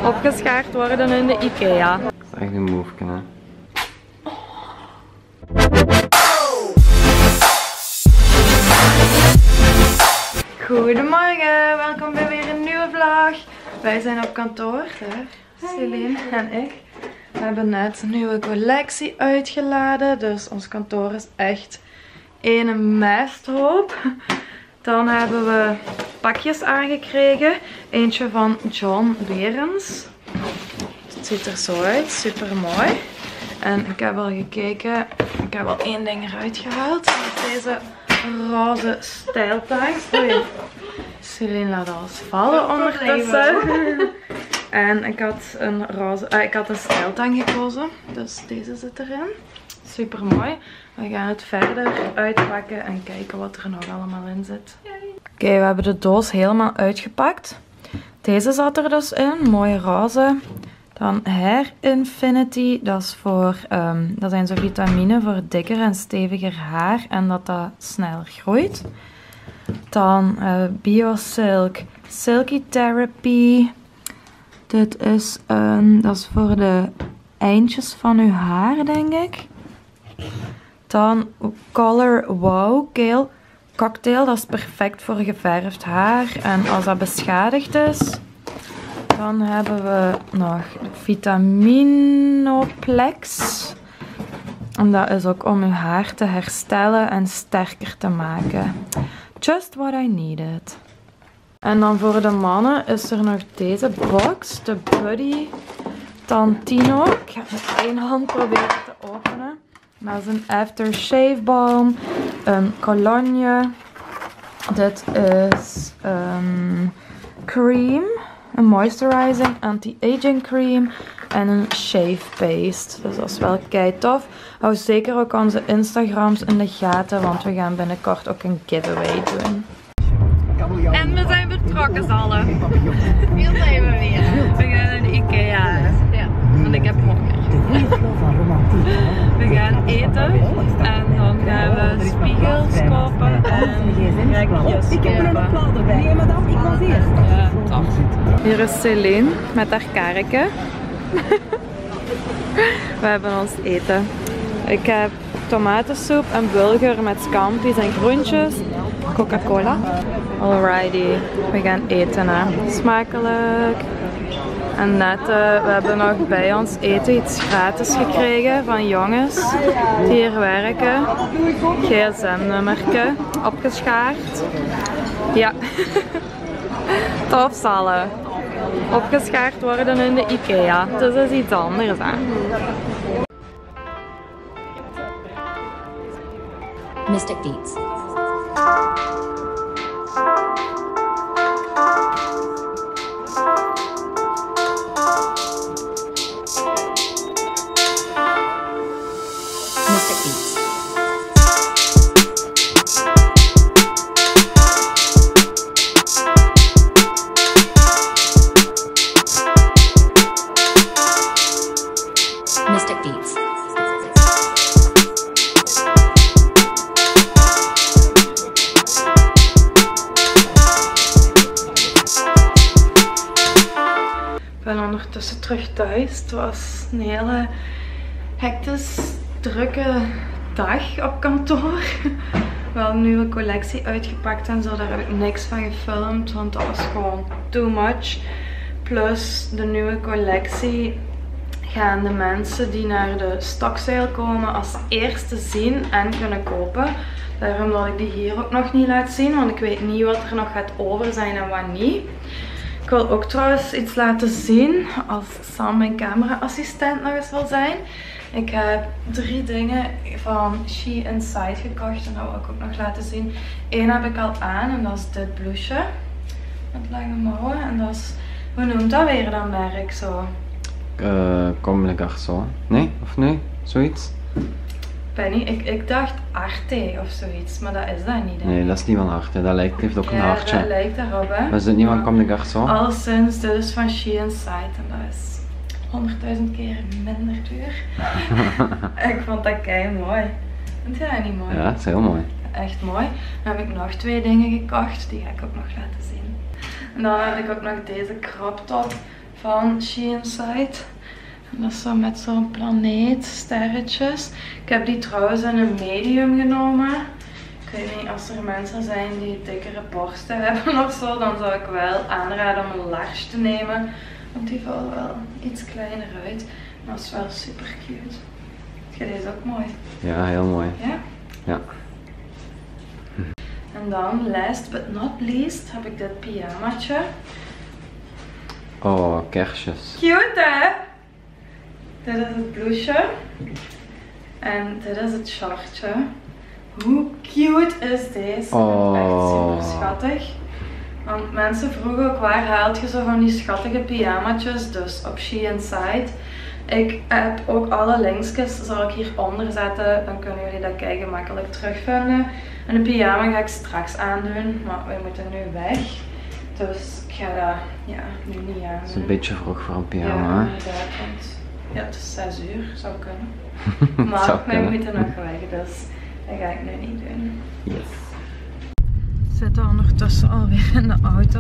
opgeschaard worden in de IKEA. Dat is echt een move, hè. Goedemorgen, welkom bij weer een nieuwe vlog. Wij zijn op kantoor, Celine en ik. We hebben net een nieuwe collectie uitgeladen, dus ons kantoor is echt een mesthoop. Dan hebben we pakjes aangekregen. Eentje van John Berens. Het ziet er zo uit, super mooi. En ik heb al gekeken, ik heb al één ding eruit gehaald. Deze roze stijltags. Oei, Celine laat alles vallen ondertussen. En ik had een stijltang gekozen, dus deze zit erin. Super mooi. We gaan het verder uitpakken en kijken wat er nog allemaal in zit. Oké, we hebben de doos helemaal uitgepakt. Deze zat er dus in, mooie roze. Dan Hair Infinity, dat is dat zijn zo vitamine voor dikker en steviger haar en dat sneller groeit. Dan BioSilk Silky Therapy. Dit is dat is voor de eindjes van uw haar, denk ik. Dan Color Wow Kale Cocktail, dat is perfect voor geverfd haar en als dat beschadigd is. Dan hebben we nog Vitaminoplex. En dat is ook om uw haar te herstellen en sterker te maken. Just what I needed. En dan voor de mannen is er nog deze box, de Buddy Tantino. Ik ga het met één hand proberen te openen. Dat is een aftershave balm, een cologne. Dit is cream, een moisturizing anti-aging cream en een shave paste. Dus dat is wel kei tof. Hou zeker ook onze Instagrams in de gaten, want we gaan binnenkort ook een giveaway doen. En we zijn vertrokken z'n allen. Veel zijn we weer. We gaan naar de IKEA. Ja. Want ik heb honger. We gaan eten en dan gaan we spiegels kopen en rekjes kopen. Nee, madame, ik was eerst. Ja, top. Hier is Celine met haar karretje. We hebben ons eten. Ik heb tomatensoep en bulgur met scampi's en groentjes. Coca-Cola. Alrighty, we gaan eten, hè. Smakelijk. En net, we hebben nog bij ons eten iets gratis gekregen van jongens die hier werken. GSM-nummerke, opgeschaard. Ja, tof zallen. Opgeschaard worden in de IKEA, dus dat is iets anders, hè. Mystic Beats. Mystic Beats. Mystic Beats. Ik ben ondertussen terug thuis. Het was een hele hectisch, drukke dag op kantoor. We hadden een nieuwe collectie uitgepakt en zo. Daar heb ik niks van gefilmd, want dat was gewoon too much. Plus de nieuwe collectie gaan de mensen die naar de stock sale komen als eerste zien en kunnen kopen. Daarom dat ik die hier ook nog niet laat zien, want ik weet niet wat er nog gaat over zijn en wat niet. Ik wil ook trouwens iets laten zien als Sam mijn camera-assistent nog eens wil zijn. Ik heb 3 dingen van She Inside gekocht en dat wil ik ook nog laten zien. Eén heb ik al aan en dat is dit blouseje met lange mouwen. En dat is, hoe noemt dat weer dat merk zo? Comme le garçon. Nee? Of nee? Zoiets? Penny, ik dacht Arte of zoiets, maar dat is dat niet. Hè? Nee, dat is niet van Arte. Dat heeft ook een ja, hartje. Dat lijkt daarop, hè? Maar is het niet van Comme le garçon? Alleszins, dit is van She Inside en dat is 100.000 keer minder duur. Ik vond dat kei mooi. Vind je dat niet mooi? Ja, dat is heel mooi. Echt mooi. Dan heb ik nog 2 dingen gekocht, die ga ik ook nog laten zien. En dan heb ik ook nog deze crop top van She Inside. En dat is zo met zo'n planeet, sterretjes. Ik heb die trouwens in een medium genomen. Ik weet niet, als er mensen zijn die dikkere borsten hebben of zo, dan zou ik wel aanraden om een large te nemen. Want die vallen wel iets kleiner uit. Maar dat is wel super cute. Vind je deze ook mooi? Ja, heel mooi. Ja? Ja. En dan, last but not least, heb ik dit pyjamaatje. Oh, kerstjes. Cute hè? Dit is het blouseje. En dit is het shortje. Hoe cute is deze? Ik vind het echt super schattig. Want mensen vroegen ook waar haalt je zo van die schattige pyjamaatjes. Dus op She Inside. Ik heb ook alle linkjes, zal ik hieronder zetten. Dan kunnen jullie dat kijken makkelijk terugvinden. En de pyjama ga ik straks aandoen. Maar wij moeten nu weg. Dus ik ga dat nu niet aandoen. Het is een beetje vroeg voor een pyjama. Ja, inderdaad. Want ja, het is 6 uur. Zou kunnen. Maar wij moeten nog weg. Dus dat ga ik nu niet doen. Yes. We zitten ondertussen alweer in de auto.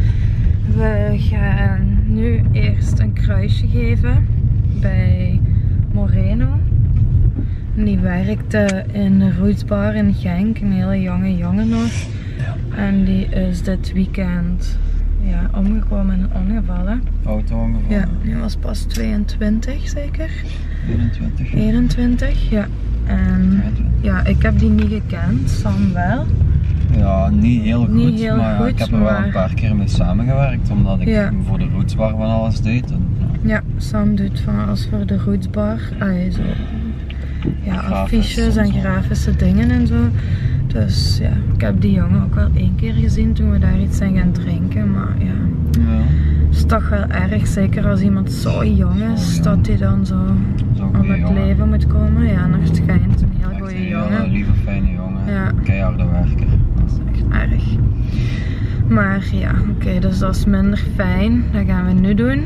We gaan nu eerst een kruisje geven bij Moreno. Die werkte in de Roots Bar in Genk, een hele jonge jongen nog. Ja. En die is dit weekend omgekomen in een ongeval. Auto-ongeval? Ja, die was pas 22 zeker? 21. 21, ja. En ja, ik heb die niet gekend, Sam wel. Ja, niet heel goed, niet heel maar goed, ik heb er wel een paar keer mee samengewerkt, omdat ik voor de Roots Bar van alles deed. En, ja, Sam doet van alles voor de Roots Bar. Zo. Ja, affiches en grafische dingen en zo. Dus ja, ik heb die jongen ook wel 1 keer gezien toen we daar iets zijn gaan drinken, maar ja. Het is toch wel erg, zeker als iemand zo jong is, dat hij dan zo om het leven moet komen. Ja, naar het schijnt een heel goede jongen. Een lieve, fijne jongen. Ja. Keiharde werker. Dat is echt erg. Maar ja, oké, dus dat is minder fijn. Dat gaan we nu doen.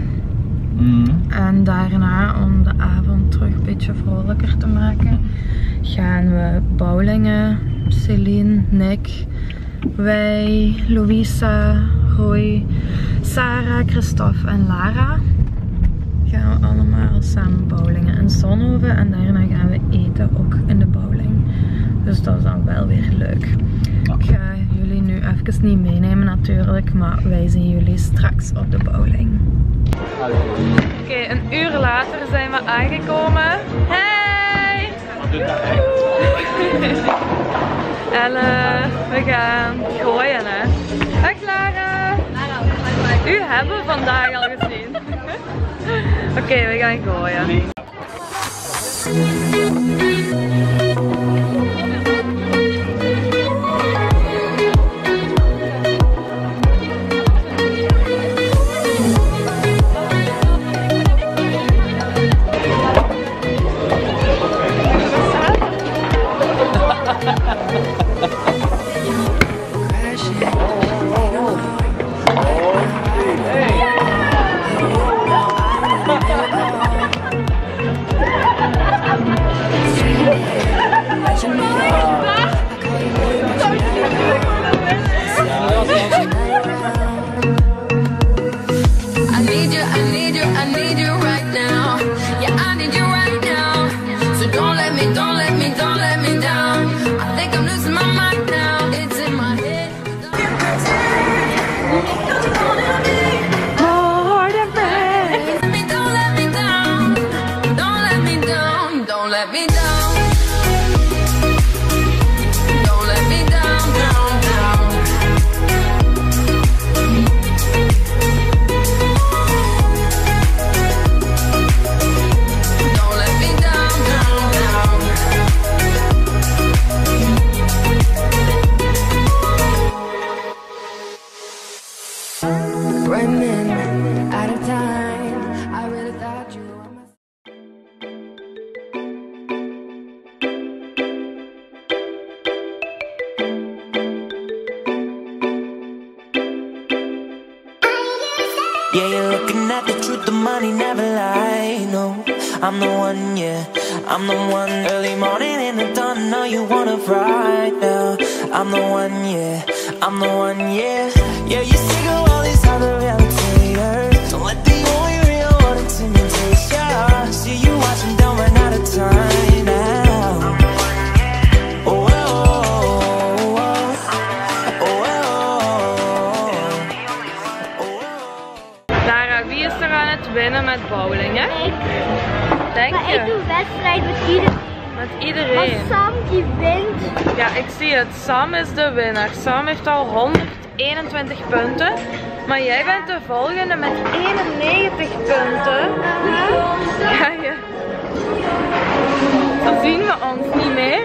En daarna, om de avond terug een beetje vrolijker te maken, gaan we bowlingen. Celine, Nick, wij, Louisa, Roy, Sarah, Christophe en Lara. Gaan we allemaal samen bowlingen in Zonhoven en daarna gaan we eten ook in de bowling. Dus dat is dan wel weer leuk. Ik ga jullie nu even niet meenemen natuurlijk, maar wij zien jullie straks op de bowling. Oké, een uur later zijn we aangekomen. Hey! Wat doet dat echt? En we gaan gooien hè. Dag Lara! U hebben we vandaag al gezien. Oké, we gaan gooien. Yeah, you're looking at the truth, the money never lie. No, I'm the one, yeah, I'm the one. Early morning in the dawn, know you wanna ride now. I'm the one, yeah, I'm the one, yeah. Yeah, you're sick of all these other imitators. Don't let the only gaat winnen met bowling, hè? Ik. Denk Maar je? ik doe wedstrijd met iedereen. Met Als iedereen. Sam die wint. Ja, ik zie het. Sam is de winnaar. Sam heeft al 121 punten. Maar jij bent de volgende met 91 punten. Ja, ja. Dan zien we ons niet meer.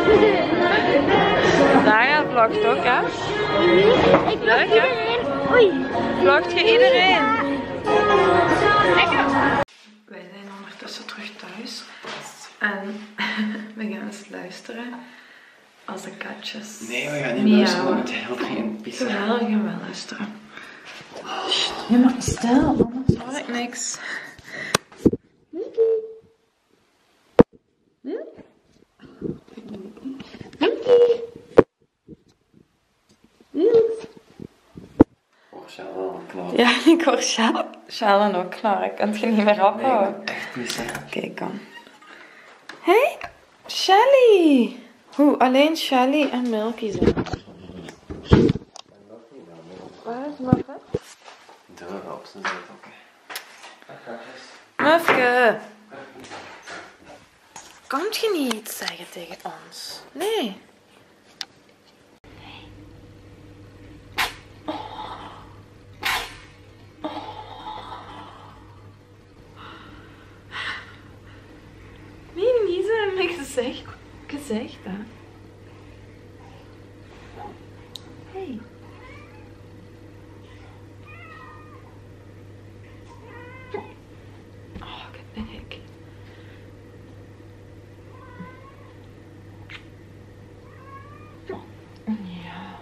Daria vlogt ook, hè? Ik wil Leuk, hè? iedereen. Oei. Vlogt je iedereen? Wij zijn ondertussen terug thuis. En we gaan eens luisteren als de katjes. Nee, we gaan niet luisteren, we moeten heel dringend pissen. Terwijl we gaan wel luisteren. Ja, maar stil, anders hoor ik niks. Ja, ik hoor Sjalen ook knorren. Kan je niet meer ophouden? Echt pissen. Oké, kom. Hey, Shelly! Hoe, alleen Shelly en Milky zijn. Waar is Muffe? Deur op zijn zit ook. Mufke! Komt je niet iets zeggen tegen ons? Nee. Nee, niet zo in mijn gezicht, hè. Hey. Oh, kijk. Ja.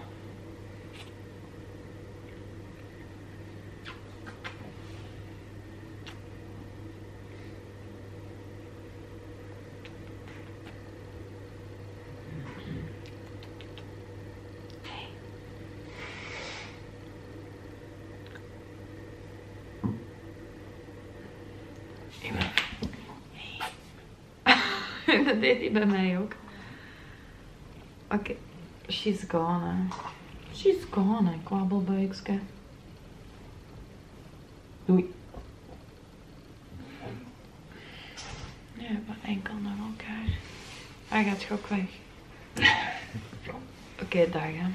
Dat deed hij bij mij ook. Oké, she's gone. She's gone, kwabbelbuikske. Doei. Ja, maar enkel naar elkaar. Hij gaat ook weg. Oké, dag hè.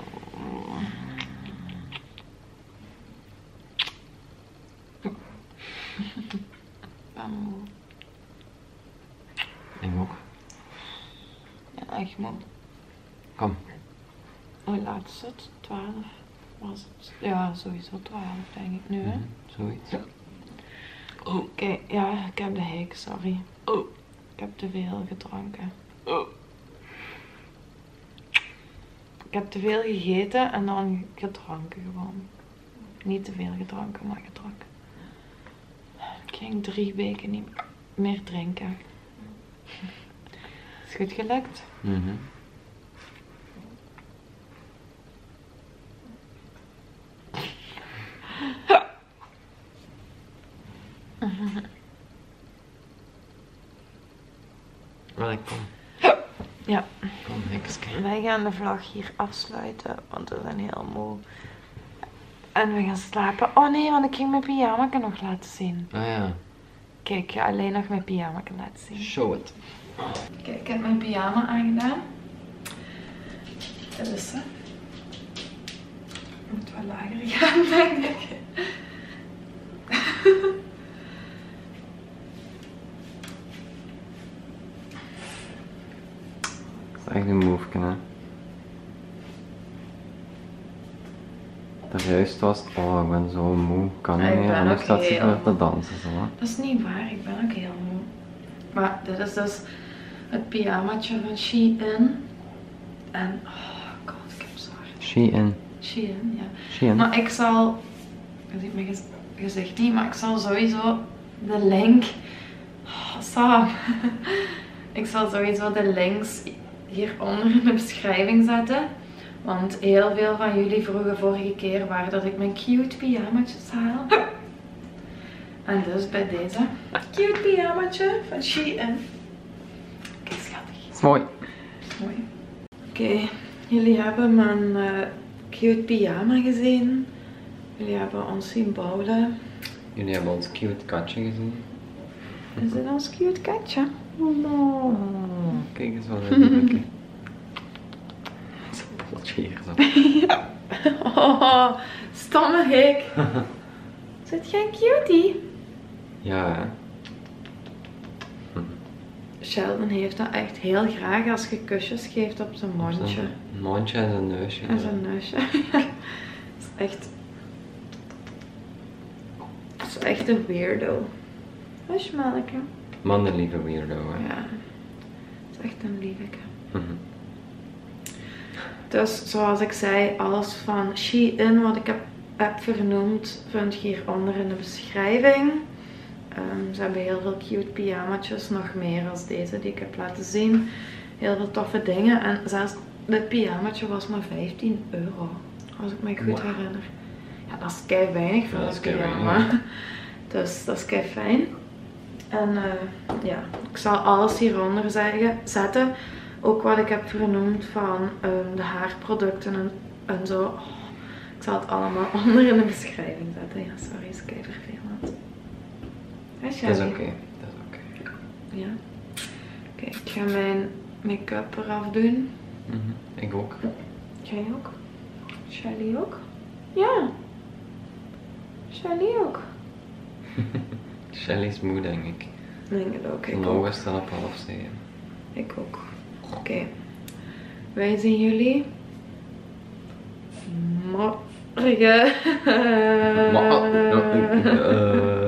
Moe. Ik ook. Ja, echt moe. Kom. Hoe laat is het? 12 was het? Ja, sowieso 12 denk ik nu, hè? Zoiets. Oké, ja, ik heb de hik, sorry. Ik heb te veel gedronken. Ik heb te veel gegeten en dan gedronken gewoon. Niet te veel gedronken, maar gedronken. Ik ging 3 weken niet meer drinken. Is goed gelukt? Wel, ik kom. Ja. Kom, hekske. Wij gaan de vlog hier afsluiten, want we zijn heel moe. En we gaan slapen. Oh nee, want ik ging mijn pyjama nog laten zien. Ah ja. Kijk, ik ga alleen nog mijn pyjama laten zien. Show it. Kijk, ik heb mijn pyjama aangedaan. Dat is ze. Moet wel lager gaan, denk ik. Dat is echt een move, hè. Daarjuist was het, oh ik ben zo moe, kan niet Ik meer, ben anders ook staat ze heel weer te dansen zo. Hè. Dat is niet waar, ik ben ook heel moe. Maar dit is dus het pyjamaatje van Shein. En, oh god, ik heb zwaar. Shein. Shein, ja. Shein. Maar ik zal, je ziet mijn gezicht niet, maar ik zal sowieso de link, oh, Sam. Ik zal sowieso de links hieronder in de beschrijving zetten. Want heel veel van jullie vroegen vorige keer waar dat ik mijn cute pyjamaatjes haal. En dus bij deze cute pyjamaatje van Shein. Kijk, schattig. Dat is mooi. Mooi. Oké, jullie hebben mijn cute pyjama gezien. Jullie hebben ons zien bowlen. Jullie hebben ons cute katje gezien. Is dit ons cute katje? Oh. Kijk eens wat een liefje. Zo'n bolletje hier zo. Ja. Oh, stomme gek. Zit jij een cutie? Ja, hè. Sheldon heeft dat echt heel graag als je kusjes geeft op zijn mondje. Zijn mondje en zijn neusje. En zijn neusje. Dat is echt... Dat is echt een weirdo. Wat is Maleke? Man, een lieve weirdo, hè. Ja. Dat is echt een lieveke. Mhm. Dus zoals ik zei, alles van Shein wat ik heb vernoemd, vind je hieronder in de beschrijving. Ze hebben heel veel cute pyjamaatjes, nog meer als deze die ik heb laten zien. Heel veel toffe dingen en zelfs dit pyjamaatje was maar €15, als ik me goed herinner. Ja, dat is kei weinig voor een pyjama. Dus dat is kei fijn. En ja, ik zal alles hieronder zetten. Ook wat ik heb vernoemd van de haarproducten en zo. Oh, ik zal het allemaal onder in de beschrijving zetten. Ja, sorry, is kei vervelend. Dat is oké, dat is oké. Ja. Oké, ik ga mijn make-up eraf doen. Ik ook. Jij ook? Shelly ook? Ja. Shelly ook. Shelly is moe, denk ik. Denk het ook. Mijn ogen staan op 6:30. Ik ook. Oké. Wij zien jullie morgen.